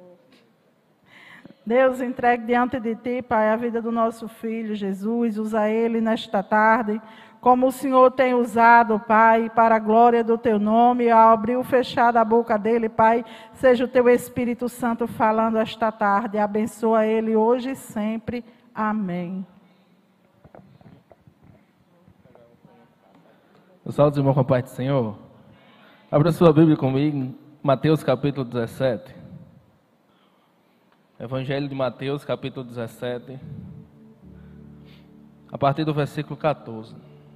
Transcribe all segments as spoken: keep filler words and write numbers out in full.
Deus, entregue diante de Ti, Pai, a vida do nosso filho Jesus. Usa ele nesta tarde, como o Senhor tem usado, Pai, para a glória do Teu nome. Ao abrir ou fechar a boca dele, Pai, seja o Teu Espírito Santo falando esta tarde. Abençoa ele hoje e sempre. Amém. Os salve, irmão, com a paz do Senhor. Abra sua Bíblia comigo, Mateus capítulo dezessete. Evangelho de Mateus capítulo dezessete, a partir do versículo quatorze.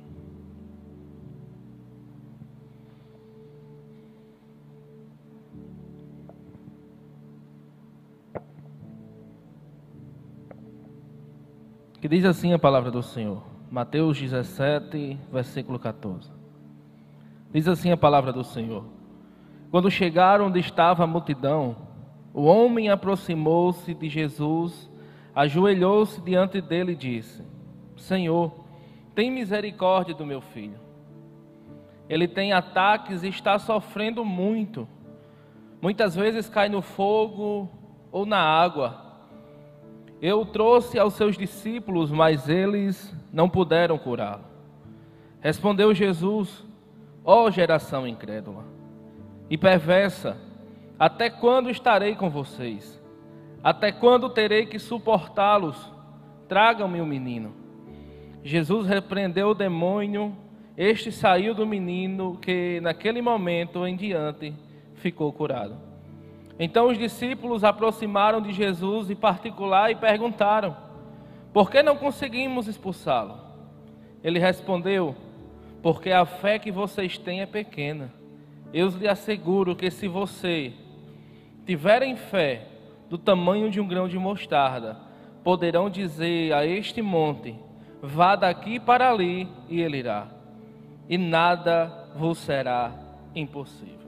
Que diz assim a palavra do Senhor. Mateus dezessete, versículo quatorze. Diz assim a palavra do Senhor. Quando chegaram onde estava a multidão, o homem aproximou-se de Jesus, ajoelhou-se diante dele e disse: Senhor, tem misericórdia do meu filho. Ele tem ataques e está sofrendo muito. Muitas vezes cai no fogo ou na água. Eu o trouxe aos seus discípulos, mas eles não puderam curá-lo. Respondeu Jesus: ó geração incrédula e perversa, até quando estarei com vocês? Até quando terei que suportá-los? Tragam-me o menino. Jesus repreendeu o demônio. Este saiu do menino, que naquele momento em diante ficou curado. Então os discípulos aproximaram de Jesus em particular e perguntaram: por que não conseguimos expulsá-lo? Ele respondeu: porque a fé que vocês têm é pequena. Eu lhe asseguro que se você tiverem fé do tamanho de um grão de mostarda, poderão dizer a este monte: vá daqui para ali, e ele irá, e nada vos será impossível.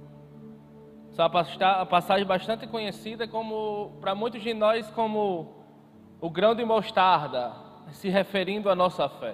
Essa é uma passagem bastante conhecida como, para muitos de nós, como o grão de mostarda, se referindo à nossa fé.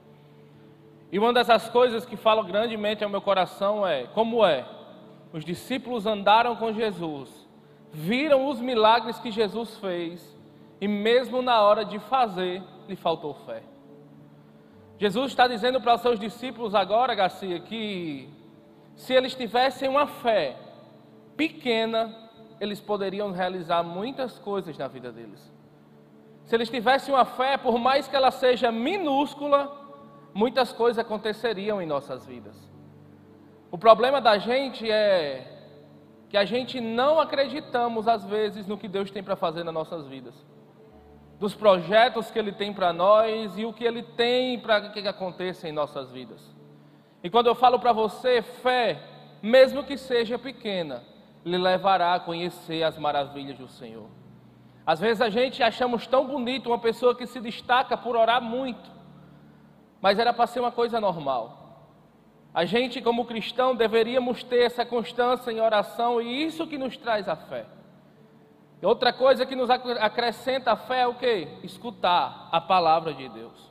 E uma dessas coisas que falo grandemente ao meu coração é: como é? Os discípulos andaram com Jesus, viram os milagres que Jesus fez, e mesmo na hora de fazer, lhe faltou fé. Jesus está dizendo para os seus discípulos agora, Garcia, que se eles tivessem uma fé pequena, eles poderiam realizar muitas coisas na vida deles. Se eles tivessem uma fé, por mais que ela seja minúscula, muitas coisas aconteceriam em nossas vidas. O problema da gente é que a gente não acreditamos às vezes no que Deus tem para fazer nas nossas vidas, dos projetos que Ele tem para nós e o que Ele tem para que aconteça em nossas vidas. E quando eu falo para você, fé, mesmo que seja pequena, lhe levará a conhecer as maravilhas do Senhor. Às vezes a gente achamos tão bonito uma pessoa que se destaca por orar muito, mas era para ser uma coisa normal. A gente, como cristão, deveríamos ter essa constância em oração, e isso que nos traz a fé. Outra coisa que nos acrescenta a fé é o quê? Escutar a palavra de Deus.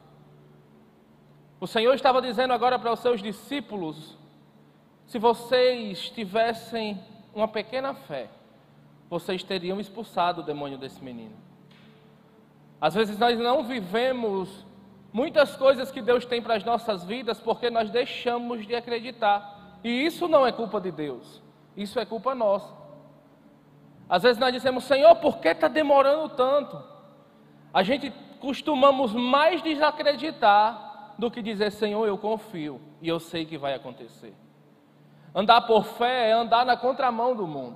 O Senhor estava dizendo agora para os seus discípulos: se vocês tivessem uma pequena fé, vocês teriam expulsado o demônio desse menino. Às vezes nós não vivemos muitas coisas que Deus tem para as nossas vidas porque nós deixamos de acreditar. E isso não é culpa de Deus, isso é culpa nossa. Às vezes nós dizemos: Senhor, por que está demorando tanto? A gente costumamos mais desacreditar do que dizer: Senhor, eu confio e eu sei que vai acontecer. Andar por fé é andar na contramão do mundo,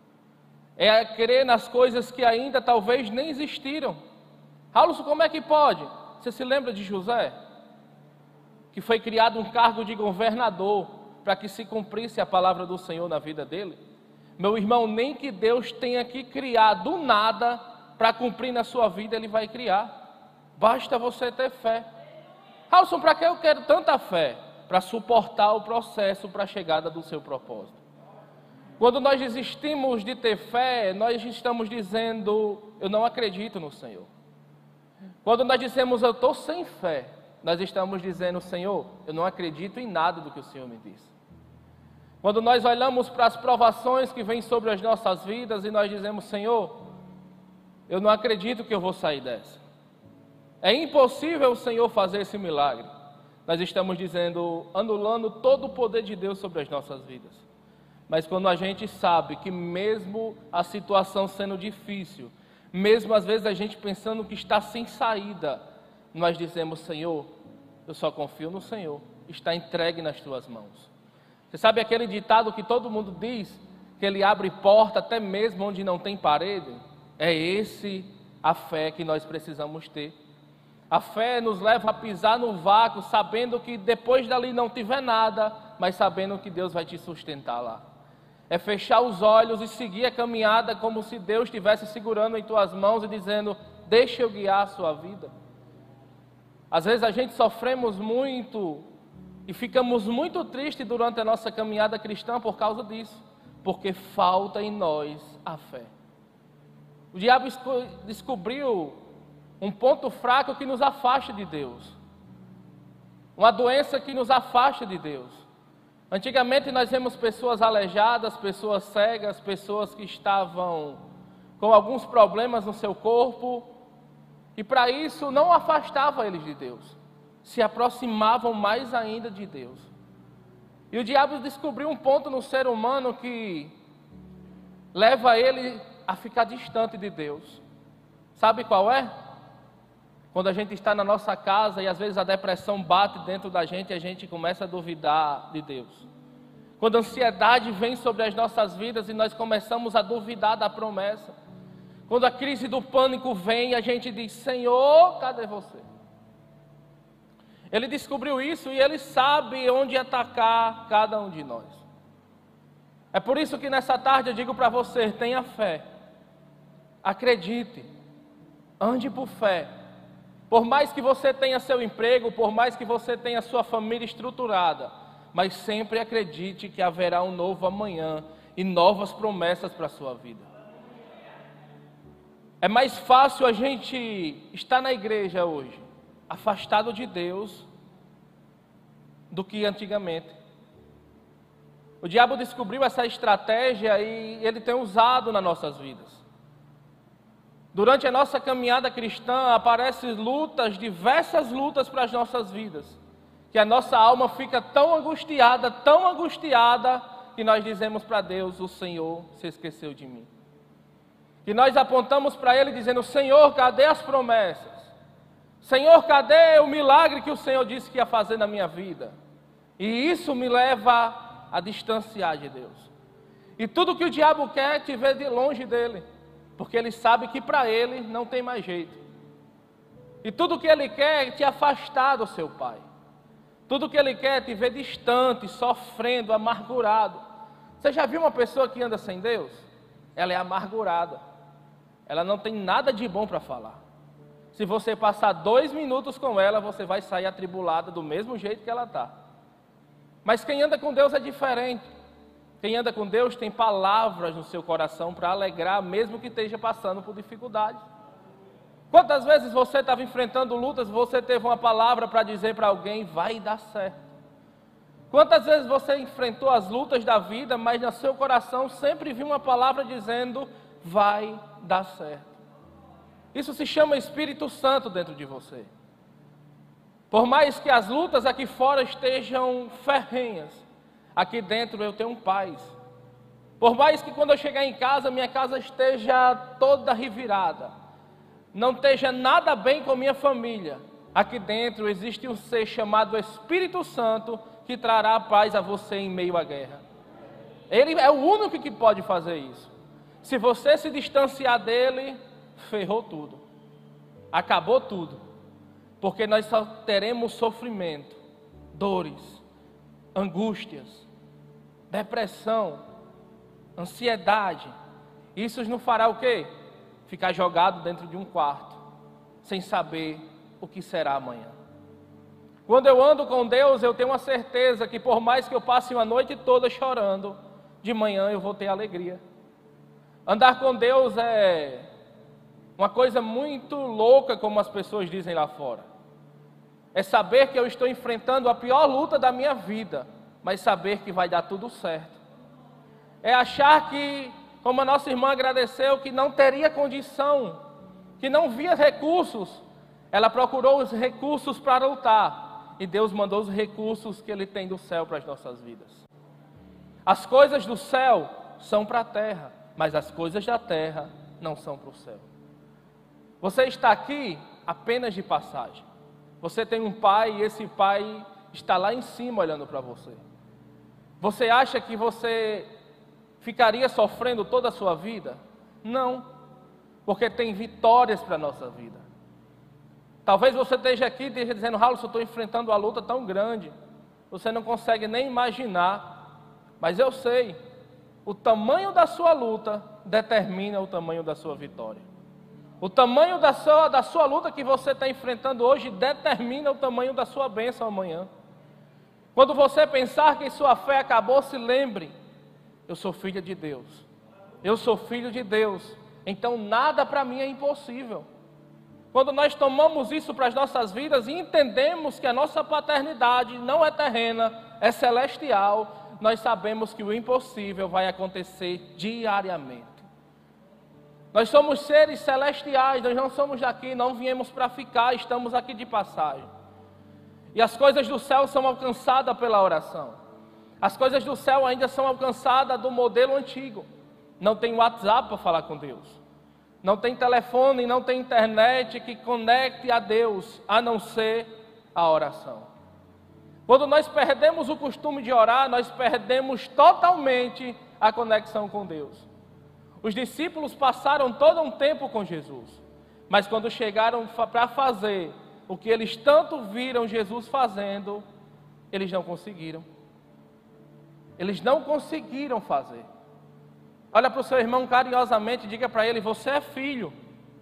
é crer nas coisas que ainda talvez nem existiram. Raul, como é que pode? Você se lembra de José? Que foi criado um cargo de governador para que se cumprisse a palavra do Senhor na vida dele. Meu irmão, nem que Deus tenha que criar do nada para cumprir na sua vida, Ele vai criar. Basta você ter fé. Raul, para que eu quero tanta fé? Para suportar o processo para a chegada do seu propósito. Quando nós desistimos de ter fé, nós estamos dizendo: eu não acredito no Senhor. Quando nós dizemos: eu estou sem fé, nós estamos dizendo: Senhor, eu não acredito em nada do que o Senhor me disse. Quando nós olhamos para as provações que vêm sobre as nossas vidas e nós dizemos, Senhor, eu não acredito que eu vou sair dessa. É impossível o Senhor fazer esse milagre. Nós estamos dizendo, anulando todo o poder de Deus sobre as nossas vidas. Mas quando a gente sabe que mesmo a situação sendo difícil, mesmo às vezes a gente pensando que está sem saída, nós dizemos, Senhor, eu só confio no Senhor, está entregue nas tuas mãos. Você sabe aquele ditado que todo mundo diz, que ele abre porta até mesmo onde não tem parede? É esse a fé que nós precisamos ter. A fé nos leva a pisar no vácuo, sabendo que depois dali não tiver nada, mas sabendo que Deus vai te sustentar lá. É fechar os olhos e seguir a caminhada como se Deus estivesse segurando em tuas mãos e dizendo, deixa eu guiar a sua vida. Às vezes a gente sofremos muito e ficamos muito tristes durante a nossa caminhada cristã por causa disso, porque falta em nós a fé. O diabo descobriu um ponto fraco que nos afasta de Deus, uma doença que nos afasta de Deus. Antigamente nós vemos pessoas aleijadas, pessoas cegas, pessoas que estavam com alguns problemas no seu corpo, e para isso não afastava eles de Deus, se aproximavam mais ainda de Deus. E o diabo descobriu um ponto no ser humano que leva ele a ficar distante de Deus. Sabe qual é? Quando a gente está na nossa casa e às vezes a depressão bate dentro da gente e a gente começa a duvidar de Deus. Quando a ansiedade vem sobre as nossas vidas e nós começamos a duvidar da promessa. Quando a crise do pânico vem e a gente diz, Senhor, cadê você? Ele descobriu isso e ele sabe onde atacar cada um de nós. É por isso que nessa tarde eu digo para você, tenha fé. Acredite. Ande por fé. Por mais que você tenha seu emprego, por mais que você tenha sua família estruturada, mas sempre acredite que haverá um novo amanhã e novas promessas para a sua vida. É mais fácil a gente estar na igreja hoje, afastado de Deus, do que antigamente. O diabo descobriu essa estratégia e ele tem usado nas nossas vidas. Durante a nossa caminhada cristã, aparecem lutas, diversas lutas para as nossas vidas, que a nossa alma fica tão angustiada, tão angustiada, que nós dizemos para Deus, o Senhor se esqueceu de mim. Que nós apontamos para Ele dizendo, Senhor, cadê as promessas? Senhor, cadê o milagre que o Senhor disse que ia fazer na minha vida? E isso me leva a distanciar de Deus. E tudo que o diabo quer é te ver de longe dele, porque ele sabe que para ele não tem mais jeito. E tudo que ele quer é te afastar do seu Pai. Tudo que ele quer é te ver distante, sofrendo, amargurado. Você já viu uma pessoa que anda sem Deus? Ela é amargurada. Ela não tem nada de bom para falar. Se você passar dois minutos com ela, você vai sair atribulada do mesmo jeito que ela está. Mas quem anda com Deus é diferente. Quem anda com Deus tem palavras no seu coração para alegrar, mesmo que esteja passando por dificuldades. Quantas vezes você estava enfrentando lutas, você teve uma palavra para dizer para alguém, vai dar certo. Quantas vezes você enfrentou as lutas da vida, mas no seu coração sempre viu uma palavra dizendo, vai dar certo. Isso se chama Espírito Santo dentro de você. Por mais que as lutas aqui fora estejam ferrenhas, aqui dentro eu tenho paz. Por mais que quando eu chegar em casa, minha casa esteja toda revirada, não esteja nada bem com minha família, aqui dentro existe um ser chamado Espírito Santo que trará paz a você em meio à guerra. Ele é o único que pode fazer isso. Se você se distanciar dele, ferrou tudo, acabou tudo, porque nós só teremos sofrimento, dores, angústias, depressão, ansiedade. Isso nos fará o quê? Ficar jogado dentro de um quarto, sem saber o que será amanhã. Quando eu ando com Deus, eu tenho uma certeza que por mais que eu passe uma noite toda chorando, de manhã eu vou ter alegria. Andar com Deus é uma coisa muito louca, como as pessoas dizem lá fora. É saber que eu estou enfrentando a pior luta da minha vida, mas saber que vai dar tudo certo. É achar que, como a nossa irmã agradeceu, que não teria condição, que não via recursos, ela procurou os recursos para lutar, e Deus mandou os recursos que Ele tem do céu para as nossas vidas. As coisas do céu são para a terra, mas as coisas da terra não são para o céu. Você está aqui apenas de passagem. Você tem um pai e esse pai está lá em cima olhando para você. Você acha que você ficaria sofrendo toda a sua vida? Não, porque tem vitórias para a nossa vida. Talvez você esteja aqui dizendo: Raul, eu estou enfrentando uma luta tão grande, você não consegue nem imaginar, mas eu sei, o tamanho da sua luta determina o tamanho da sua vitória. O tamanho da sua, da sua luta que você está enfrentando hoje determina o tamanho da sua bênção amanhã. Quando você pensar que sua fé acabou, se lembre: eu sou filha de Deus, eu sou filho de Deus, então nada para mim é impossível. Quando nós tomamos isso para as nossas vidas e entendemos que a nossa paternidade não é terrena, é celestial, nós sabemos que o impossível vai acontecer diariamente. Nós somos seres celestiais, nós não somos daqui, não viemos para ficar, estamos aqui de passagem. E as coisas do céu são alcançadas pela oração. As coisas do céu ainda são alcançadas do modelo antigo. Não tem WhatsApp para falar com Deus. Não tem telefone, não tem internet que conecte a Deus, a não ser a oração. Quando nós perdemos o costume de orar, nós perdemos totalmente a conexão com Deus. Os discípulos passaram todo um tempo com Jesus, mas quando chegaram para fazer o que eles tanto viram Jesus fazendo, eles não conseguiram. Eles não conseguiram fazer. Olha para o seu irmão carinhosamente e diga para ele: você é filho.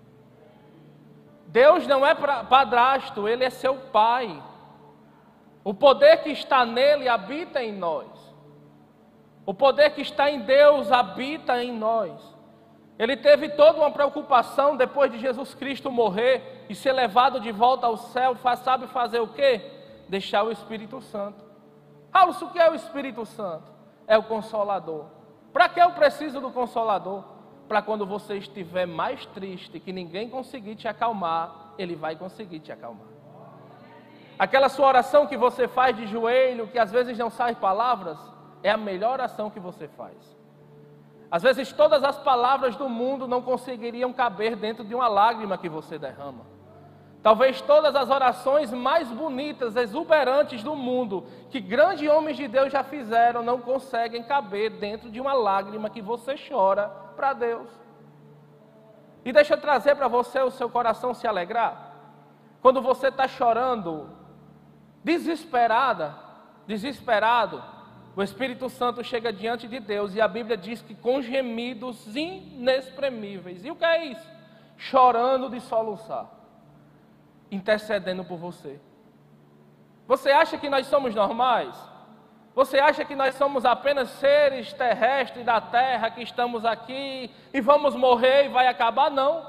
Deus não é padrasto, Ele é seu pai. O poder que está nele habita em nós. O poder que está em Deus habita em nós. Ele teve toda uma preocupação depois de Jesus Cristo morrer e ser levado de volta ao céu. Sabe fazer o quê? Deixar o Espírito Santo. Raul, o que é o Espírito Santo? É o Consolador. Para que eu preciso do Consolador? Para quando você estiver mais triste, que ninguém conseguir te acalmar, Ele vai conseguir te acalmar. Aquela sua oração que você faz de joelho, que às vezes não sai palavras, é a melhor oração que você faz. Às vezes todas as palavras do mundo não conseguiriam caber dentro de uma lágrima que você derrama. Talvez todas as orações mais bonitas, exuberantes do mundo, que grandes homens de Deus já fizeram, não conseguem caber dentro de uma lágrima que você chora para Deus. E deixa eu trazer para você o seu coração se alegrar. Quando você está chorando, desesperada, desesperado, o Espírito Santo chega diante de Deus e a Bíblia diz que com gemidos inexprimíveis. E o que é isso? Chorando de soluçar, intercedendo por você. Você acha que nós somos normais? Você acha que nós somos apenas seres terrestres da terra, que estamos aqui e vamos morrer e vai acabar? Não.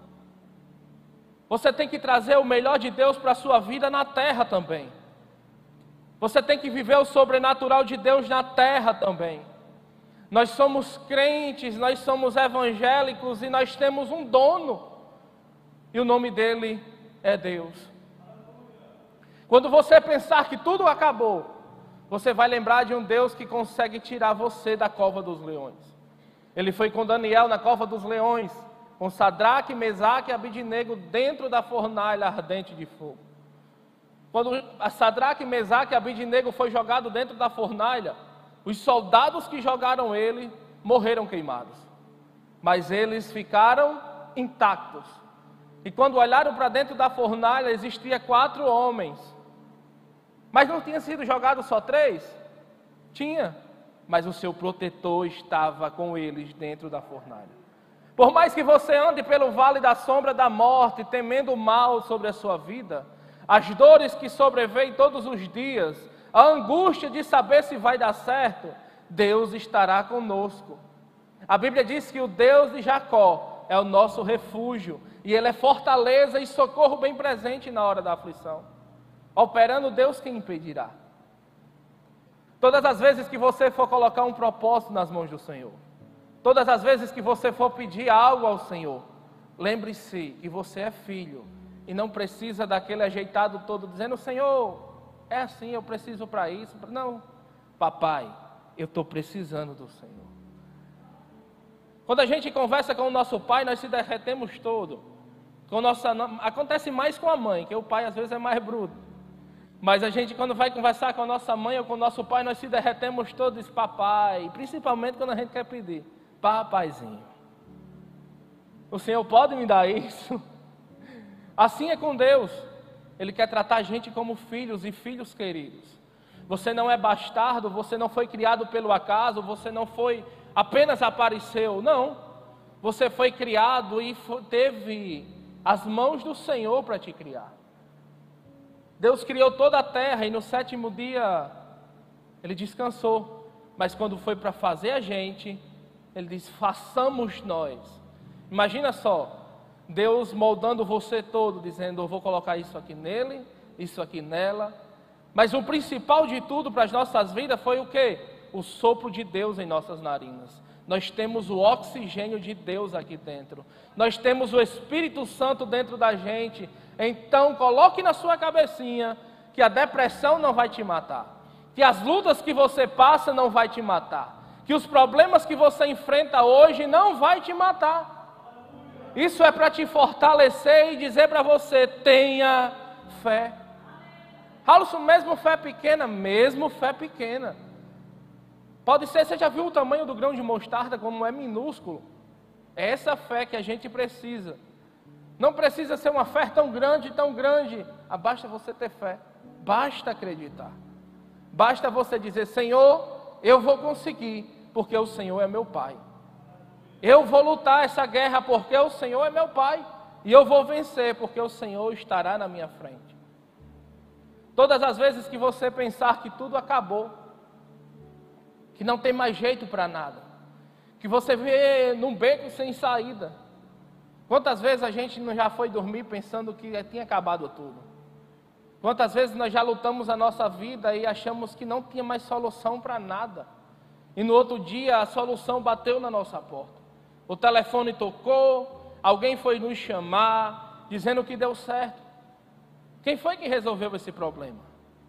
Você tem que trazer o melhor de Deus para a sua vida na terra também. Você tem que viver o sobrenatural de Deus na terra também. Nós somos crentes, nós somos evangélicos e nós temos um dono. E o nome dele é Deus. Quando você pensar que tudo acabou, você vai lembrar de um Deus que consegue tirar você da cova dos leões. Ele foi com Daniel na cova dos leões, com Sadraque, Mesaque e Abidnego dentro da fornalha ardente de fogo. Quando Sadraque, Mesaque e Abidnego foi jogado dentro da fornalha, os soldados que jogaram ele morreram queimados, mas eles ficaram intactos. E quando olharam para dentro da fornalha, existia quatro homens. Mas não tinha sido jogado só três? Tinha, mas o seu protetor estava com eles dentro da fornalha. Por mais que você ande pelo vale da sombra da morte, temendo o mal sobre a sua vida, as dores que sobrevêm todos os dias, a angústia de saber se vai dar certo, Deus estará conosco. A Bíblia diz que o Deus de Jacó é o nosso refúgio, e Ele é fortaleza e socorro bem presente na hora da aflição. Operando Deus, quem impedirá? Todas as vezes que você for colocar um propósito nas mãos do Senhor, todas as vezes que você for pedir algo ao Senhor, lembre-se que você é filho e não precisa daquele ajeitado todo dizendo: Senhor, é assim, eu preciso para isso. Não, papai, eu estou precisando do Senhor. Quando a gente conversa com o nosso pai, nós se derretemos todo. Com nossa, acontece mais com a mãe, que o pai às vezes é mais bruto. Mas a gente, quando vai conversar com a nossa mãe ou com o nosso pai, nós se derretemos todos, diz papai, principalmente quando a gente quer pedir: papaizinho, o Senhor pode me dar isso? Assim é com Deus. Ele quer tratar a gente como filhos e filhos queridos. Você não é bastardo, você não foi criado pelo acaso, você não foi, apenas apareceu, não. Você foi criado e teve as mãos do Senhor para te criar. Deus criou toda a terra e no sétimo dia Ele descansou. Mas quando foi para fazer a gente, Ele diz: façamos nós. Imagina só, Deus moldando você todo, dizendo: eu vou colocar isso aqui nele, isso aqui nela. Mas o principal de tudo para as nossas vidas foi o quê? O sopro de Deus em nossas narinas. Nós temos o oxigênio de Deus aqui dentro. Nós temos o Espírito Santo dentro da gente. Então coloque na sua cabecinha que a depressão não vai te matar, que as lutas que você passa não vai te matar, que os problemas que você enfrenta hoje não vai te matar. Isso é para te fortalecer e dizer para você: tenha fé. Alisson, mesmo fé pequena, mesmo fé pequena. Pode ser, você já viu o tamanho do grão de mostarda como é minúsculo? É essa fé que a gente precisa. Não precisa ser uma fé tão grande, tão grande. Basta você ter fé, basta acreditar. Basta você dizer: Senhor, eu vou conseguir, porque o Senhor é meu Pai. Eu vou lutar essa guerra porque o Senhor é meu Pai. E eu vou vencer porque o Senhor estará na minha frente. Todas as vezes que você pensar que tudo acabou, que não tem mais jeito para nada, que você vê num beco sem saída. Quantas vezes a gente não já foi dormir pensando que tinha acabado tudo? Quantas vezes nós já lutamos a nossa vida e achamos que não tinha mais solução para nada? E no outro dia a solução bateu na nossa porta. O telefone tocou, alguém foi nos chamar, dizendo que deu certo. Quem foi que resolveu esse problema?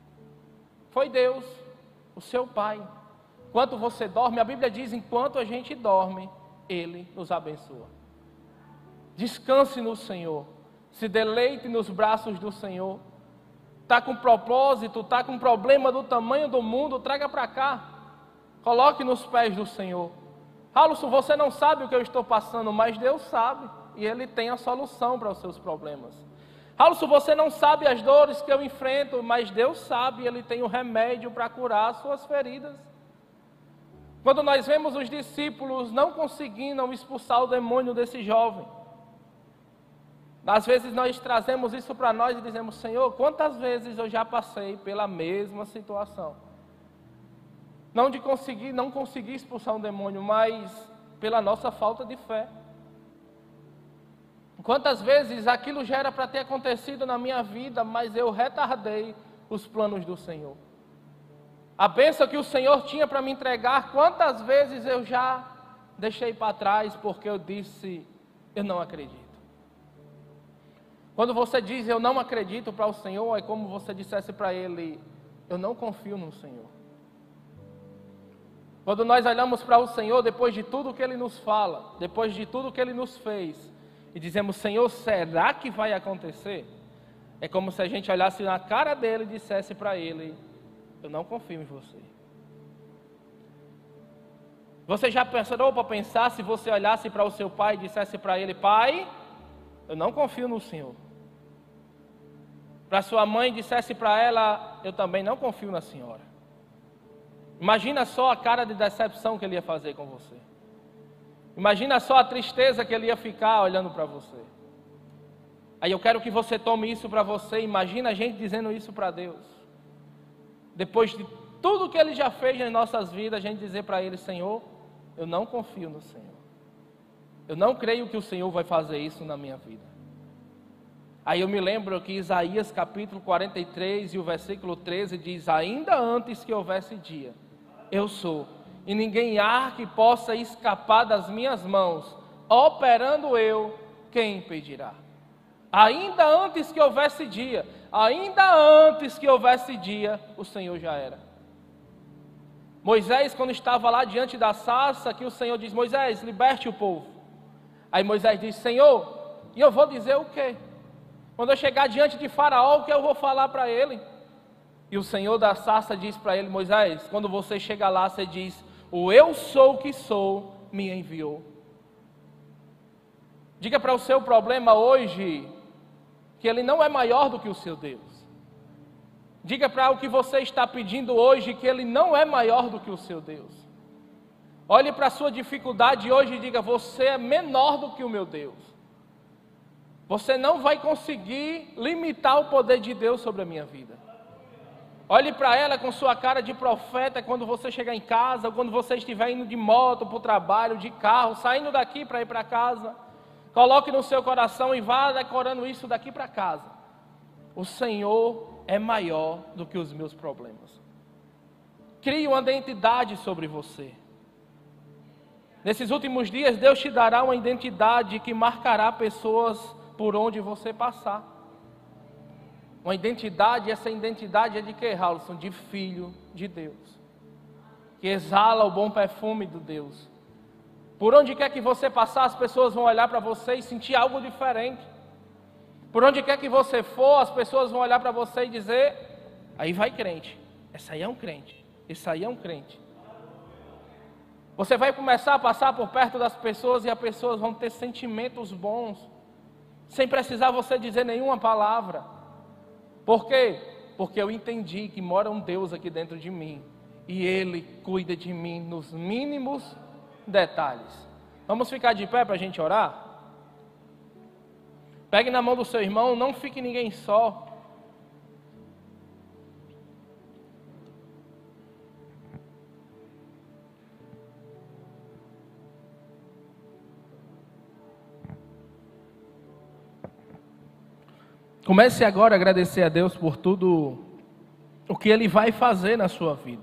Foi Deus, o seu Pai. Enquanto você dorme, a Bíblia diz: enquanto a gente dorme, Ele nos abençoa. Descanse no Senhor, se deleite nos braços do Senhor. Está com propósito, está com problema do tamanho do mundo, traga para cá. Coloque nos pés do Senhor. Alisson, você não sabe o que eu estou passando, mas Deus sabe. E Ele tem a solução para os seus problemas. Alisson, você não sabe as dores que eu enfrento, mas Deus sabe, Ele tem o remédio para curar as suas feridas. Quando nós vemos os discípulos não conseguindo expulsar o demônio desse jovem, às vezes nós trazemos isso para nós e dizemos: Senhor, quantas vezes eu já passei pela mesma situação? Não de conseguir, não conseguir expulsar um demônio, mas pela nossa falta de fé. Quantas vezes aquilo já era para ter acontecido na minha vida, mas eu retardei os planos do Senhor. A bênção que o Senhor tinha para me entregar, quantas vezes eu já deixei para trás porque eu disse: eu não acredito. Quando você diz eu não acredito para o Senhor, é como você dissesse para Ele: eu não confio no Senhor. Quando nós olhamos para o Senhor, depois de tudo que Ele nos fala, depois de tudo que Ele nos fez, e dizemos: Senhor, será que vai acontecer? É como se a gente olhasse na cara dele e dissesse para Ele: eu não confio em você. Você já pensou para pensar se você olhasse para o seu pai e dissesse para ele: Pai, eu não confio no Senhor. Para sua mãe dissesse para ela: eu também não confio na senhora. Imagina só a cara de decepção que ele ia fazer com você. Imagina só a tristeza que ele ia ficar olhando para você. Aí eu quero que você tome isso para você. Imagina a gente dizendo isso para Deus. Depois de tudo que Ele já fez nas nossas vidas, a gente dizer para Ele: Senhor, eu não confio no Senhor. Eu não creio que o Senhor vai fazer isso na minha vida. Aí eu me lembro que Isaías capítulo quarenta e três e o versículo treze diz: ainda antes que houvesse dia, eu sou, e ninguém há que possa escapar das minhas mãos, operando eu, quem impedirá? Ainda antes que houvesse dia, ainda antes que houvesse dia, o Senhor já era. Moisés, quando estava lá diante da sarça, que o Senhor diz: Moisés, liberte o povo. Aí Moisés diz: Senhor, e eu vou dizer o quê? Quando eu chegar diante de Faraó, o que eu vou falar para ele? E o Senhor da sarça diz para ele: Moisés, quando você chegar lá, você diz: o eu sou que sou me enviou. Diga para o seu problema hoje que ele não é maior do que o seu Deus. Diga para o que você está pedindo hoje que ele não é maior do que o seu Deus. Olhe para a sua dificuldade hoje e diga: você é menor do que o meu Deus. Você não vai conseguir limitar o poder de Deus sobre a minha vida. Olhe para ela com sua cara de profeta quando você chegar em casa, ou quando você estiver indo de moto para o trabalho, de carro, saindo daqui para ir para casa. Coloque no seu coração e vá decorando isso daqui para casa. O Senhor é maior do que os meus problemas. Crie uma identidade sobre você. Nesses últimos dias, Deus te dará uma identidade que marcará pessoas por onde você passar. Uma identidade, essa identidade é de quê, Raulson? De filho de Deus, que exala o bom perfume do Deus. Por onde quer que você passar, as pessoas vão olhar para você e sentir algo diferente. Por onde quer que você for, as pessoas vão olhar para você e dizer: aí vai crente, esse aí é um crente, esse aí é um crente. Você vai começar a passar por perto das pessoas e as pessoas vão ter sentimentos bons, sem precisar você dizer nenhuma palavra. Por quê? Porque eu entendi que mora um Deus aqui dentro de mim, e Ele cuida de mim nos mínimos detalhes. Vamos ficar de pé para a gente orar? Pegue na mão do seu irmão, não fique ninguém só. Comece agora a agradecer a Deus por tudo o que Ele vai fazer na sua vida.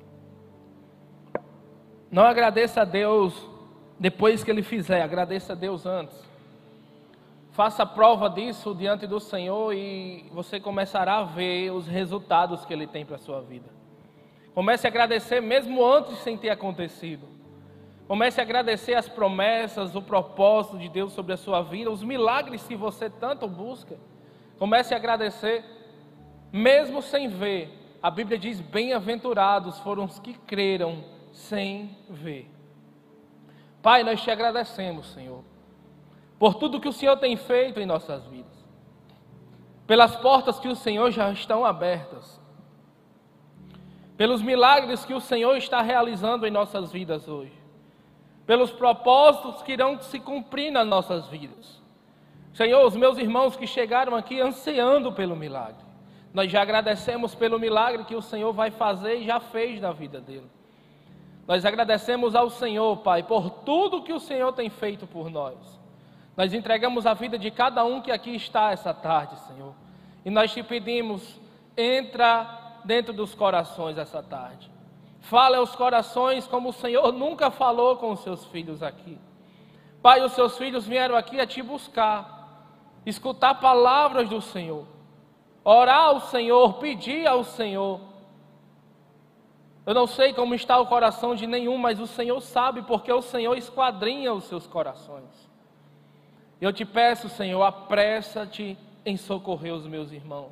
Não agradeça a Deus depois que Ele fizer, agradeça a Deus antes. Faça prova disso diante do Senhor e você começará a ver os resultados que Ele tem para a sua vida. Comece a agradecer mesmo antes sem ter acontecido. Comece a agradecer as promessas, o propósito de Deus sobre a sua vida, os milagres que você tanto busca. Comece a agradecer, mesmo sem ver. A Bíblia diz: bem-aventurados foram os que creram sem ver. Pai, nós te agradecemos, Senhor, por tudo que o Senhor tem feito em nossas vidas, pelas portas que o Senhor já estão abertas, pelos milagres que o Senhor está realizando em nossas vidas hoje, pelos propósitos que irão se cumprir nas nossas vidas. Senhor, os meus irmãos que chegaram aqui ansiando pelo milagre, nós já agradecemos pelo milagre que o Senhor vai fazer e já fez na vida dele. Nós agradecemos ao Senhor, Pai, por tudo que o Senhor tem feito por nós. Nós entregamos a vida de cada um que aqui está essa tarde, Senhor. E nós te pedimos, entra dentro dos corações essa tarde. Fala aos corações como o Senhor nunca falou com os seus filhos aqui. Pai, os seus filhos vieram aqui a te buscar, escutar palavras do Senhor, orar ao Senhor, pedir ao Senhor. Eu não sei como está o coração de nenhum, mas o Senhor sabe, porque o Senhor esquadrinha os seus corações. Eu te peço, Senhor, apressa-te em socorrer os meus irmãos.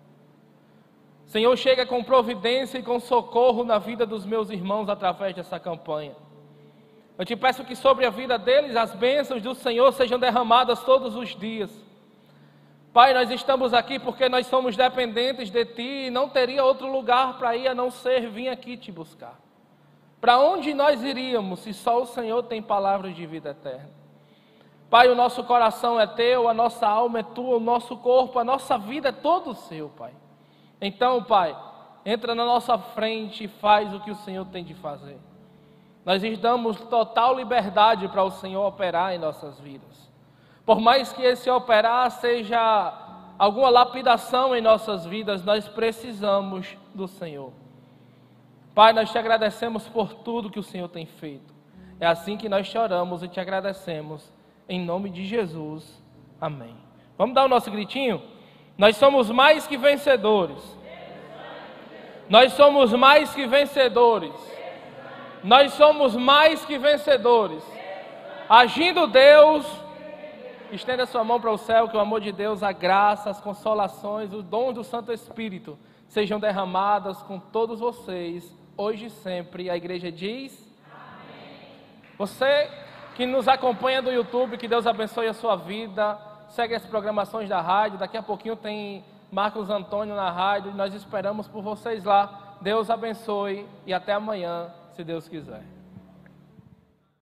Senhor, chega com providência e com socorro na vida dos meus irmãos através dessa campanha. Eu te peço que sobre a vida deles as bênçãos do Senhor sejam derramadas todos os dias. Pai, nós estamos aqui porque nós somos dependentes de Ti e não teria outro lugar para ir a não ser vir aqui te buscar. Para onde nós iríamos se só o Senhor tem palavras de vida eterna? Pai, o nosso coração é Teu, a nossa alma é Tua, o nosso corpo, a nossa vida é todo Seu, Pai. Então, Pai, entra na nossa frente e faz o que o Senhor tem de fazer. Nós damos total liberdade para o Senhor operar em nossas vidas. Por mais que esse operar seja alguma lapidação em nossas vidas, nós precisamos do Senhor. Pai, nós te agradecemos por tudo que o Senhor tem feito. É assim que nós te oramos e te agradecemos. Em nome de Jesus. Amém. Vamos dar o nosso gritinho? Nós somos mais que vencedores. Nós somos mais que vencedores. Nós somos mais que vencedores. Agindo Deus, estenda sua mão para o céu, que o amor de Deus, a graça, as consolações, os dons do Santo Espírito sejam derramadas com todos vocês, hoje e sempre. A igreja diz: amém. Você que nos acompanha do YouTube, que Deus abençoe a sua vida. Segue as programações da rádio. Daqui a pouquinho tem Marcos Antônio na rádio. Nós esperamos por vocês lá. Deus abençoe e até amanhã, se Deus quiser.